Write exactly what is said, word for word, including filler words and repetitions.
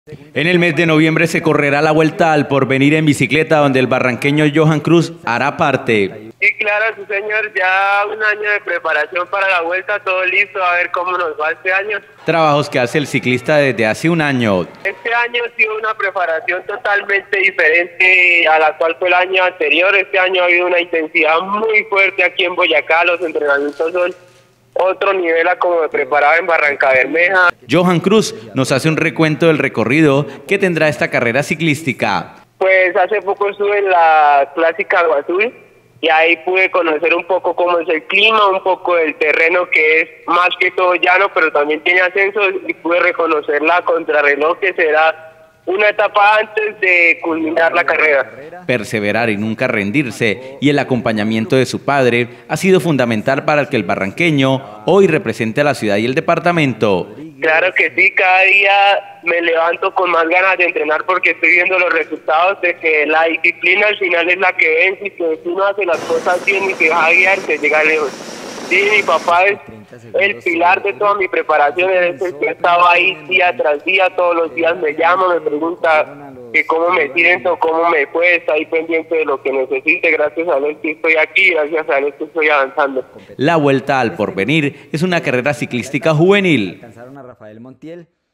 En el mes de noviembre se correrá la Vuelta al Porvenir en bicicleta, donde el barranqueño Johan Cruz hará parte. Sí, claro, sí señor, ya un año de preparación para la vuelta, todo listo, a ver cómo nos va este año. Trabajos que hace el ciclista desde hace un año. Este año ha sido una preparación totalmente diferente a la cual fue el año anterior. Este año ha habido una intensidad muy fuerte aquí en Boyacá, los entrenamientos son otro nivel a como me preparaba en Barrancabermeja. Johan Cruz nos hace un recuento del recorrido que tendrá esta carrera ciclística. Pues hace poco estuve en la clásica Agua Azul y ahí pude conocer un poco cómo es el clima, un poco del terreno que es más que todo llano, pero también tiene ascensos, y pude reconocer la contrarreloj que será una etapa antes de culminar la carrera. Perseverar y nunca rendirse y el acompañamiento de su padre ha sido fundamental para que el barranqueño hoy represente a la ciudad y el departamento. Claro que sí, cada día me levanto con más ganas de entrenar porque estoy viendo los resultados de que la disciplina al final es la que vence y que si uno hace las cosas bien y se deja guiar, se llega lejos. Sí, mi papá es el pilar de toda mi preparación, es el que estaba ahí día tras día, todos los días me llama, me pregunta que cómo me siento, cómo me fue, está ahí pendiente de lo que necesite. Gracias a él que estoy aquí, gracias a él que estoy avanzando. La Vuelta al Porvenir es una carrera ciclística juvenil. Alcanzaron a Rafael Montiel.